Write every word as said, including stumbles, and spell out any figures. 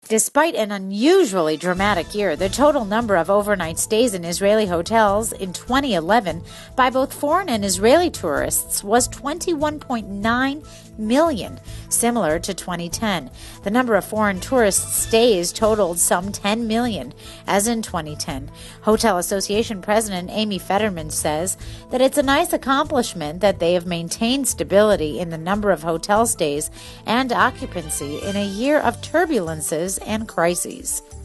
Despite an unusually dramatic year, the total number of overnight stays in Israeli hotels in twenty eleven by both foreign and Israeli tourists was twenty-one point nine million, similar to twenty ten. The number of foreign tourist stays totaled some ten million, as in twenty ten. Hotel Association President Amy Federman says that it's a nice accomplishment that they have maintained stability in the number of hotel stays and occupancy in a year of turbulences and crises.